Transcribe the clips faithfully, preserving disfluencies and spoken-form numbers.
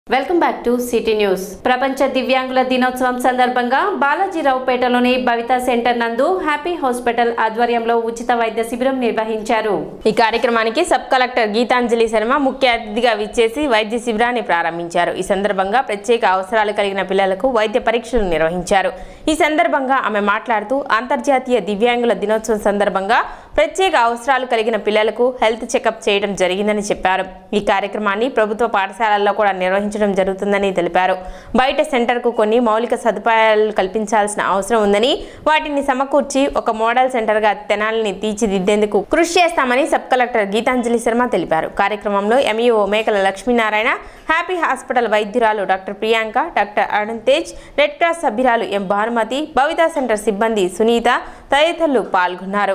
Welcome back to city news. ప్రపంచ దివ్యాంగుల దినోత్సవం సందర్భంగా బాలాజీరావుపేటలోని భవిత సెంటర్ నందు హ్యాపీ హాస్పిటల్ ఆధ్వర్యంలో ఉచిత వైద్య శిబిరం నిర్వహించారు. ఈ కార్యక్రమానికి సబ్ కలెక్టర్ గీతాంజలి శర్మ ముఖ్య అతిథిగా విచ్చేసి వైద్య శిబిరాన్ని ప్రారంభించారు. ఈ సందర్భంగా ప్రత్యేక అవసరాలు కలిగిన పిల్లలకు వైద్య పరీక్షలు నిర్వహించారు. ఈ సందర్భంగా ఆమె మాట్లాడుతూ అంతర్జాతీయ దివ్యాంగుల దినోత్సవం సందర్భంగా ప్రత్యేక అవసరాలు కలిగిన పిల్లలకు హెల్త్ చెకప్ చేయడం జరిగిందని చెప్పారు. ఈ కార్యక్రమాన్ని ప్రభుత్వ పాఠశాలల్లో కూడా నిర్వహించడం జరుగుతుందని తెలిపారు. బయట సెంటర్కు కొన్ని మౌలిక సదుపాయాలు కల్పించాల్సిన అవసరం ఉందని, వాటిని సమకూర్చి ఒక మోడల్ సెంటర్గా తెనాలిని తీర్చిదిద్దేందుకు కృషి చేస్తామని సబ్ కలెక్టర్ గీతాంజలి శర్మ తెలిపారు. కార్యక్రమంలో MEO Mekala Lakshminarayana, happy hospital వైద్యురాలు doctor Priyanka, doctor Arun Tej, red cross సభ్యురాలు ఎం భానుమతి, భవిత సెంటర్ సిబ్బంది సునీత తదితరులు పాల్గొన్నారు.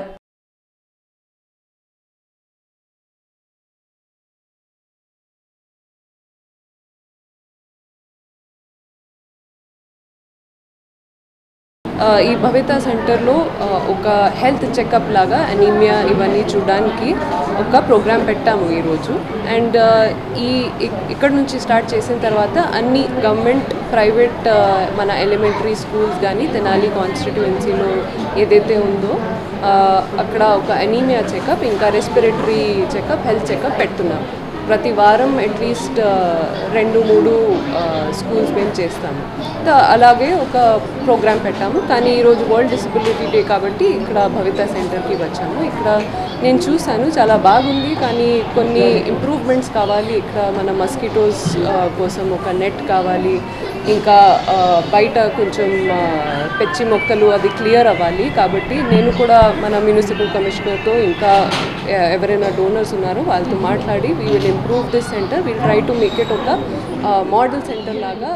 ఈ భవిత సెంటర్లో ఒక హెల్త్ చెకప్ లాగా అనీమియా ఇవన్నీ చూడడానికి ఒక ప్రోగ్రాం పెట్టాము ఈరోజు. అండ్ ఈ ఇక్కడ నుంచి స్టార్ట్ చేసిన తర్వాత అన్ని గవర్నమెంట్ ప్రైవేట్ మన ఎలిమెంటరీ స్కూల్స్ కానీ తెనాలి కాన్స్టిట్యుయెన్సీలో ఏదైతే ఉందో అక్కడ ఒక అనీమియా చెకప్ ఇంకా రెస్పిరేటరీ చెకప్ హెల్త్ చెకప్ పెడుతున్నాం. ప్రతి వారం అట్లీస్ట్ రెండు మూడు స్కూల్స్ మేము చేస్తాము. అలాగే ఒక ప్రోగ్రాం పెట్టాము. కానీ ఈరోజు వరల్డ్ డిసబిలిటీ డే కాబట్టి ఇక్కడ భవిత సెంటర్కి వచ్చాము. ఇక్కడ నేను చూశాను, చాలా బాగుంది, కానీ కొన్ని ఇంప్రూవ్మెంట్స్ కావాలి. ఇక్కడ మన మస్కిటోస్ కోసం ఒక నెట్ కావాలి, ఇంకా బయట కొంచెం పెచ్చి మొక్కలు అది క్లియర్ అవ్వాలి. కాబట్టి నేను కూడా మన మున్సిపల్ కమిషనర్తో ఇంకా ఎవరైనా డోనర్స్ ఉన్నారో వాళ్ళతో మాట్లాడి we will improve this centre, will try to make it ఒక మోడల్ సెంటర్ లాగా.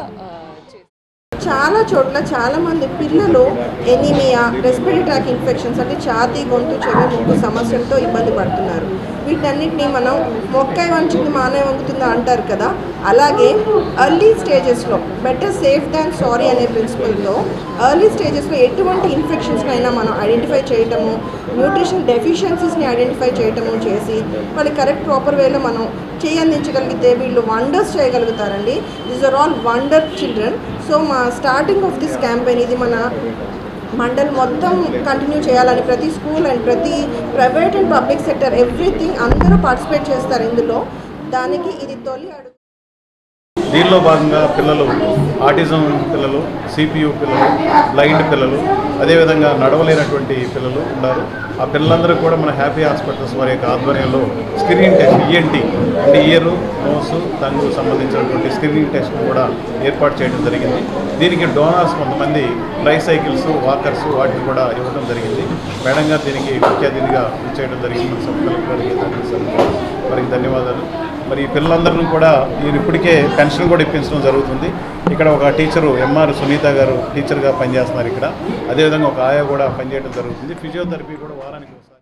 చాలా చోట్ల చాలామంది పిల్లలు ఎనీమియా, రెస్పిరేటరీ ట్రాక్ ఇన్ఫెక్షన్స్ అంటే ఛాతీ, గొంతు, చెవి, ముక్కు సమస్యలతో ఇబ్బంది పడుతున్నారు. వీటన్నిటిని మనం మొక్కై వంచింది మానే వంగుతుందా అంటారు కదా, అలాగే ఎర్లీ స్టేజెస్లో బెటర్ సేఫ్ దాన్ సారీ అనే ప్రిన్సిపల్తో ఎర్లీ స్టేజెస్లో ఎటువంటి ఇన్ఫెక్షన్స్నైనా మనం ఐడెంటిఫై చేయటము, న్యూట్రిషన్ డెఫిషియన్సీస్ని ఐడెంటిఫై చేయటము చేసి వాళ్ళకి కరెక్ట్ ప్రాపర్ వేలో మనం చేయందించగలిగితే వీళ్ళు వండర్స్ చేయగలుగుతారండి. These are all wonder children. So మా స్టార్టింగ్ ఆఫ్ దిస్ క్యాంపెయిన్ ఇది మన మండల్ మొత్తం కంటిన్యూ చేయాలని ప్రతి స్కూల్ అండ్ ప్రతి private and public sector everything అందరూ పార్టిసిపేట్ చేస్తారు ఇందులో. దానికి ఇది తొలి అడుగు. దీనిలో భాగంగా పిల్లలు, ఆటిజం పిల్లలు, సిపియు పిల్లలు, బ్లైండ్ పిల్లలు, అదేవిధంగా నడవలేనటువంటి పిల్లలు ఉన్నారు. ఆ పిల్లలందరూ కూడా మన హ్యాపీ హాస్పిటల్స్ వారి యొక్క ఆధ్వర్యంలో స్క్రీనింగ్ టెస్ట్, ఈఎన్టీ అంటే ఇయరు, నోసు, టంగు సంబంధించినటువంటి స్క్రీనింగ్ టెస్ట్ కూడా ఏర్పాటు చేయడం జరిగింది. దీనికి డోనర్స్ కొంతమంది ట్రైసైకిల్స్, వాకర్స్ వాటిని కూడా ఇవ్వడం జరిగింది. మేడం గారు దీనికి ముఖ్య అతిథిగా చేయడం జరిగింది. మన సబ్ కలెక్టర్ వారికి ధన్యవాదాలు. మరి ఈ పిల్లలందరినీ కూడా ఈయన ఇప్పటికే పెన్షన్ కూడా ఇప్పించడం జరుగుతుంది. ఇక్కడ ఒక టీచరు ఎంఆర్ సునీత గారు టీచర్గా పనిచేస్తున్నారు ఇక్కడ. అదేవిధంగా ఒక ఆయా కూడా పనిచేయడం జరుగుతుంది. ఫిజియోథెరపీ కూడా వారానికి ఒకసారి.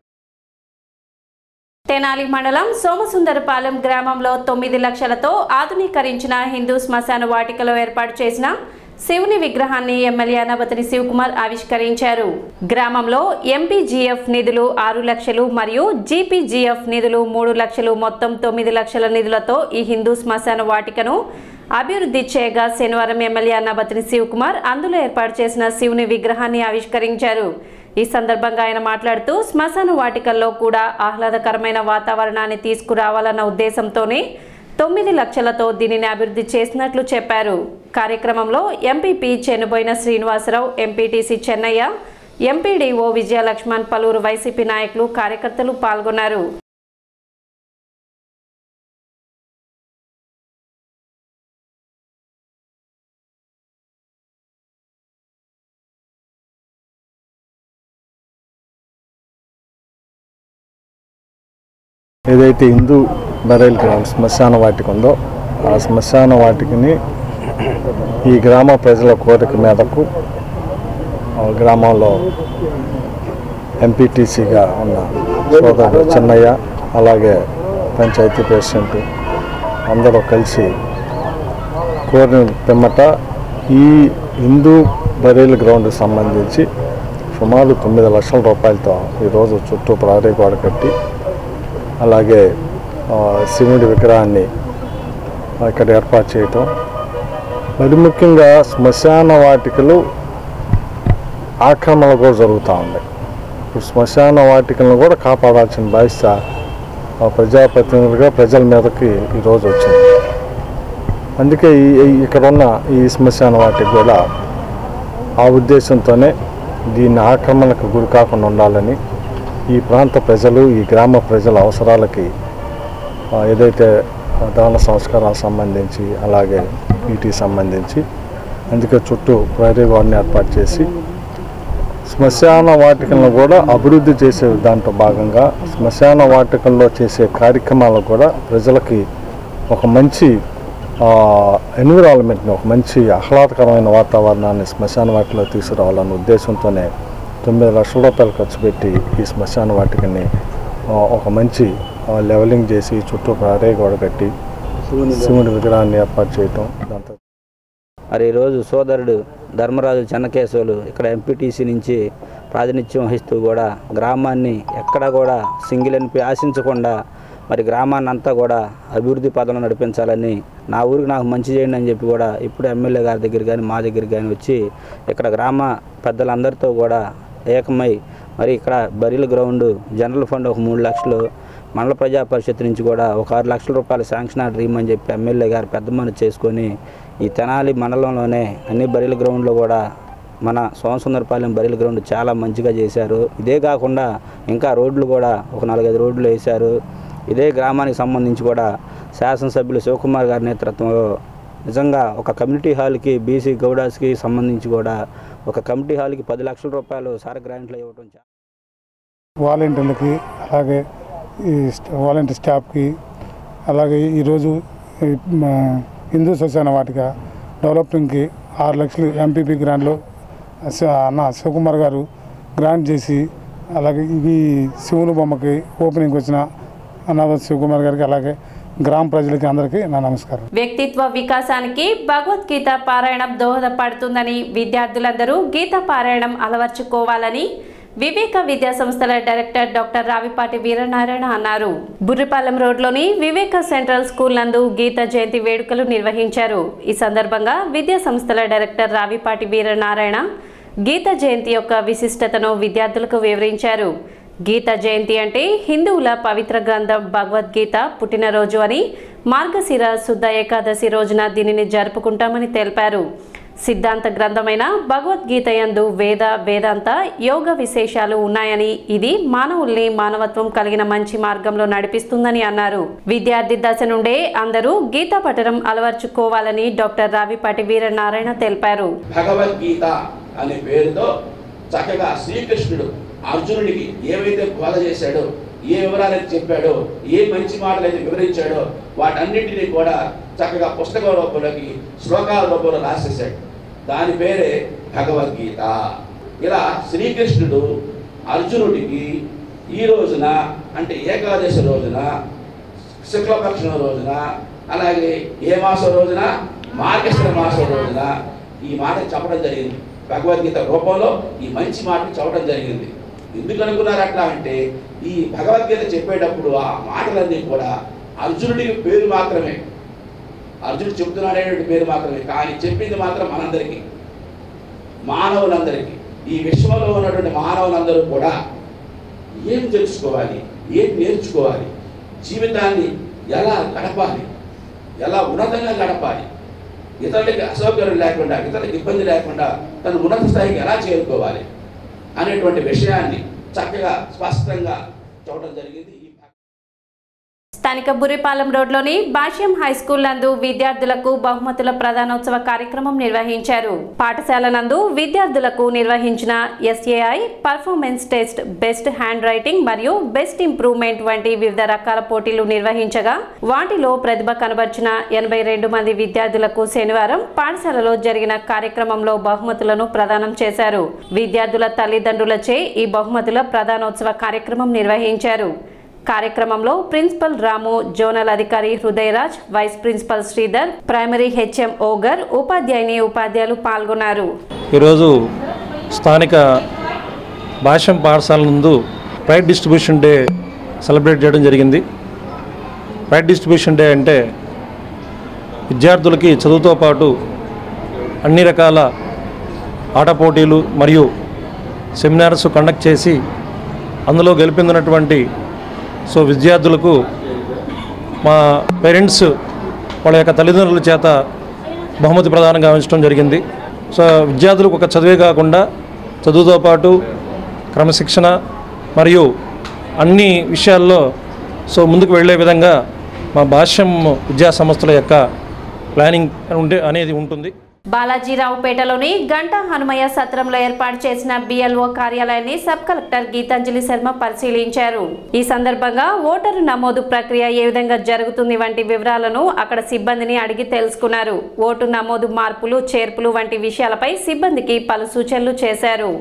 తెనాలి మండలం సోమసుందరపాలెం గ్రామంలో తొమ్మిది లక్షలతో ఆధునీకరించిన హిందూ శ్మశాన వాటికలో ఏర్పాటు చేసిన శివుని విగ్రహాన్ని ఎమ్మెల్యే అనబతిని శివకుమార్ ఆవిష్కరించారు. గ్రామంలో ఎంపీజీఎఫ్ నిధులు ఆరు లక్షలు మరియు జీపీజీఎఫ్ నిధులు మూడు లక్షలు మొత్తం తొమ్మిది లక్షల నిధులతో ఈ హిందూ శ్మశాన వాటికను అభివృద్ధి చేయగా శనివారం ఎమ్మెల్యే అనబతిని శివకుమార్ అందులో ఏర్పాటు చేసిన శివుని విగ్రహాన్ని ఆవిష్కరించారు. ఈ సందర్భంగా ఆయన మాట్లాడుతూ శ్మశాన వాటికల్లో కూడా ఆహ్లాదకరమైన వాతావరణాన్ని తీసుకురావాలన్న ఉద్దేశంతోనే తొమ్మిది లక్షలతో దీనిని అభివృద్ధి చేసినట్లు చెప్పారు. కార్యక్రమంలో MPP Chennuboina Srinivasarao, MPTC Chennaiah, MPDO Vijayalakshman, పలువురు వైసీపీ నాయకులు, కార్యకర్తలు పాల్గొన్నారు. ఏదైతే హిందూ బరైల్ గ్రౌండ్ శ్మశాన వాటిక ఉందో ఆ శ్మశాన వాటికని ఈ గ్రామ ప్రజల కోరిక మేరకు గ్రామంలో ఎంపీటీసీగా ఉన్న సోదరుడు చెన్నయ్య, అలాగే పంచాయతీ ప్రెసిడెంట్ అందరూ కలిసి కోరిన పిమ్మట ఈ హిందూ బరైల్ గ్రౌండ్కి సంబంధించి సుమారు తొమ్మిది లక్షల రూపాయలతో ఈరోజు చుట్టూ ప్రహరీ గోడ కట్టి అలాగే శివుడి విగ్రహాన్ని ఇక్కడ ఏర్పాటు చేయటం, మరి ముఖ్యంగా శ్మశాన వాటికలు ఆక్రమణ కూడా జరుగుతూ ఉన్నాయి. ఇప్పుడు శ్మశాన వాటికలను కూడా కాపాడాల్సిన బాధ్యత ప్రజాప్రతినిధులుగా ప్రజల మీదకి ఈరోజు వచ్చింది. అందుకే ఈ ఇక్కడ ఉన్న ఈ శ్మశాన వాటికి కూడా ఆ ఉద్దేశంతోనే దీన్ని ఆక్రమణకు గురి కాకుండా ఉండాలని ఈ ప్రాంత ప్రజలు, ఈ గ్రామ ప్రజల అవసరాలకి ఏదైతే దాన సంస్కారాలకు సంబంధించి అలాగే వీటికి సంబంధించి అందుకే చుట్టూ ప్రహరీ గోడని ఏర్పాటు చేసి శ్మశాన వాటికలను కూడా అభివృద్ధి చేసే దాంట్లో భాగంగా శ్మశాన వాటికల్లో చేసే కార్యక్రమాలకు కూడా ప్రజలకి ఒక మంచి ఎన్విరాన్మెంట్ని, ఒక మంచి ఆహ్లాదకరమైన వాతావరణాన్ని శ్మశాన వాటిలో తీసుకురావాలన్న ఉద్దేశంతోనే తొమ్మిది లక్షల రూపాయలు ఖర్చు పెట్టి ఈ శ్మశాన వాటికని ఒక మంచి లెవెలింగ్ చేసి చుట్టూ ప్రహరీ గోడ కట్టి శివుని విగ్రహాన్ని ఏర్పాటు చేయటం. దాంతో మరి ఈరోజు సోదరుడు ధర్మరాజు చెన్నకేశవులు ఇక్కడ ఎంపీటీసీ నుంచి ప్రాతినిధ్యం వహిస్తూ కూడా గ్రామాన్ని ఎక్కడ కూడా సింగిల్ ఎన్పి ఆశించకుండా మరి గ్రామాన్ని అంతా కూడా అభివృద్ధి పదంలో నడిపించాలని, నా ఊరికి నాకు మంచి చేయండి అని చెప్పి కూడా ఇప్పుడు ఎమ్మెల్యే గారి దగ్గర కానీ మా దగ్గర కానీ వచ్చి ఇక్కడ గ్రామ పెద్దలందరితో కూడా ఏకమై మరి ఇక్కడ బరిల గ్రౌండ్ జనరల్ ఫండ్ ఒక మూడు లక్షలు మండల ప్రజా పరిషత్ నుంచి కూడా ఒక ఆరు లక్షల రూపాయలు శాంక్షన్ ఆర్డర్ ఇవ్వమని చెప్పి ఎమ్మెల్యే గారు పెద్ద మనసు చేసుకొని ఈ తెనాలి మండలంలోనే అన్ని బరిల గ్రౌండ్లో కూడా మన సోమసుందరపాలెం బరిల గ్రౌండ్ చాలా మంచిగా చేశారు. ఇదే కాకుండా ఇంకా రోడ్లు కూడా ఒక నాలుగైదు రోడ్లు వేశారు. ఇదే గ్రామానికి సంబంధించి కూడా శాసనసభ్యులు శివకుమార్ గారి నేతృత్వంలో నిజంగా ఒక కమ్యూనిటీ హాల్కి బీసీ గౌడాస్కి సంబంధించి కూడా ఒక కమిటీ హాల్కి పది లక్షల రూపాయలు సార్ గ్రాంట్లు ఇవ్వడం, వాలంటీర్లకి అలాగే ఈ వాలంటీర్ స్టాఫ్కి అలాగే ఈరోజు హిందూ శ్మశాన వాటిక డెవలపింగ్కి ఆరు లక్షలు ఎంపీపీ గ్రాంట్లో అన్న శివకుమార్ గారు గ్రాంట్ చేసి అలాగే ఈ శివుని బొమ్మకి ఓపెనింగ్ వచ్చిన అన్న శివకుమార్ గారికి అలాగే గ్రామ ప్రజలకి అందరికీ నా నమస్కారం. వ్యక్తిత్వ వికాసానికి భగవద్గీత పారాయణం దోహదపడుతుందని విద్యార్థులందరూ గీత పారాయణం అలవర్చుకోవాలని వివేక విద్యా సంస్థల డైరెక్టర్ డాక్టర్ రావిపాటి వీరనారాయణ అన్నారు. బుర్రిపాలెం రోడ్లోని వివేక సెంట్రల్ స్కూల్ నందు గీత జయంతి వేడుకలు నిర్వహించారు. ఈ సందర్భంగా విద్యా సంస్థల డైరెక్టర్ రావిపాటి వీరనారాయణ గీత జయంతి యొక్క విశిష్టతను విద్యార్థులకు వివరించారు. గీత జయంతి అంటే హిందువుల పవిత్ర గ్రంథం భగవద్గీత పుట్టినరోజు అని, మార్గశిర శుద్ధ ఏకాదశి రోజున దీనిని జరుపుకుంటామని తెలిపారు. సిద్ధాంత గ్రంథమైన భగవద్గీత యందు వేద వేదాంత యోగ విశేషాలు ఉన్నాయని, ఇది మానవుల్ని మానవత్వం కలిగిన మంచి మార్గంలో నడిపిస్తుందని అన్నారు. విద్యార్థి దశ నుండే అందరూ గీత పఠనం అలవర్చుకోవాలని డాక్టర్ రావిపాటి వీరనారాయణ తెలిపారు. భగవద్గీత అనే పేరుతో చక్కగా శ్రీకృష్ణుడు అర్జునుడికి ఏవైతే బోధ చేశాడో, ఏ వివరాలైతే చెప్పాడో, ఏ మంచి మాటలైతే వివరించాడో వాటన్నింటినీ కూడా చక్కగా పుస్తక రూపంలోకి శ్లోకాల రూపంలో రాసేశాడు. దాని పేరే భగవద్గీత. ఇలా శ్రీకృష్ణుడు అర్జునుడికి ఈ రోజున అంటే ఏకాదశి రోజున, శుక్లపక్షం రోజున, అలాగే ఏ మాసం రోజున, మార్గశిర మాసం రోజున ఈ మాట చెప్పడం జరిగింది. భగవద్గీత రూపంలో ఈ మంచి మాటలు చెప్పడం జరిగింది. ఎందుకు అనుకున్నారు అట్లా అంటే, ఈ భగవద్గీత చెప్పేటప్పుడు ఆ మాటలన్నీ కూడా అర్జునుడికి పేరు మాత్రమే, అర్జునుడు చెబుతున్నాడేటువంటి పేరు మాత్రమే, కానీ చెప్పింది మాత్రం మనందరికీ, మానవులందరికీ, ఈ విశ్వంలో ఉన్నటువంటి మానవులందరూ కూడా ఏం తెలుసుకోవాలి, ఏం నేర్చుకోవాలి, జీవితాన్ని ఎలా గడపాలి, ఎలా ఉన్నతంగా గడపాలి, ఇతరులకి అసౌకర్యం లేకుండా, ఇతరులకు ఇబ్బంది లేకుండా తను ఉన్నత స్థాయికి ఎలా చేరుకోవాలి అనేటువంటి విషయాన్ని చక్కగా స్పష్టంగా చూడటం జరిగింది. స్థానిక బుర్రిపాలెం రోడ్లోని భాష్యం హై స్కూల్ నందు విద్యార్థులకు బహుమతుల ప్రధానోత్సవ కార్యక్రమం నిర్వహించారు. పాఠశాల నందు విద్యార్థులకు నిర్వహించిన SAI performance test, best handwriting మరియు బెస్ట్ ఇంప్రూవ్మెంట్ వంటి వివిధ రకాల పోటీలు నిర్వహించగా వాటిలో ప్రతిభ కనబర్చిన ఎనభై రెండు మంది విద్యార్థులకు శనివారం పాఠశాలలో జరిగిన కార్యక్రమంలో బహుమతులను ప్రదానం చేశారు. విద్యార్థుల తల్లిదండ్రులచే ఈ బహుమతుల ప్రధానోత్సవ కార్యక్రమం నిర్వహించారు. కార్యక్రమంలో ప్రిన్సిపల్ రాము, జోనల్ అధికారి Hrudayaraj, vice principal Sridhar, primary HM Ogar, ఉపాధ్యాయుని ఉపాధ్యాయులు పాల్గొన్నారు. ఈరోజు స్థానిక భాష్యం పాఠశాల నందు ప్రైడ్ డిస్ట్రిబ్యూషన్ డే సెలబ్రేట్ చేయడం జరిగింది. ప్రైడ్ డిస్ట్రిబ్యూషన్ డే అంటే విద్యార్థులకి చదువుతో పాటు అన్ని రకాల ఆట పోటీలు మరియు సెమినార్స్ కండక్ట్ చేసి అందులో గెలుపొందినటువంటి సో విద్యార్థులకు మా పేరెంట్స్ వాళ్ళ యొక్క తల్లిదండ్రుల చేత బహుమతి ప్రదానం గావించడం జరిగింది. సో విద్యార్థులకు ఒక చదివే కాకుండా చదువుతో పాటు క్రమశిక్షణ మరియు అన్ని విషయాల్లో సో ముందుకు వెళ్ళే విధంగా మా భాష్యం విద్యా సంస్థల యొక్క ప్లానింగ్ ఉంటే అనేది ఉంటుంది. బాలాజీరావుపేటలోని గంటా హనుమయ్య సత్రంలో ఏర్పాటు చేసిన బిఎల్ఓ కార్యాలయాన్ని సబ్ కలెక్టర్ గీతాంజలి శర్మ పరిశీలించారు. ఈ సందర్భంగా ఓటరు నమోదు ప్రక్రియ ఏ విధంగా జరుగుతుంది వంటి వివరాలను అక్కడ సిబ్బందిని అడిగి తెలుసుకున్నారు. ఓటు నమోదు మార్పులు చేర్పులు వంటి విషయాలపై సిబ్బందికి పలు సూచనలు చేశారు.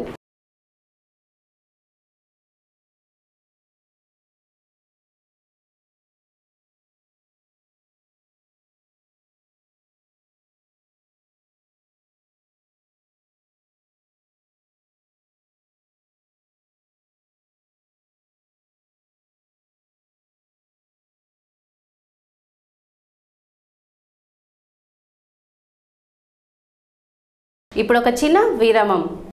ఇప్పుడు ఒక చిన్న విరామం.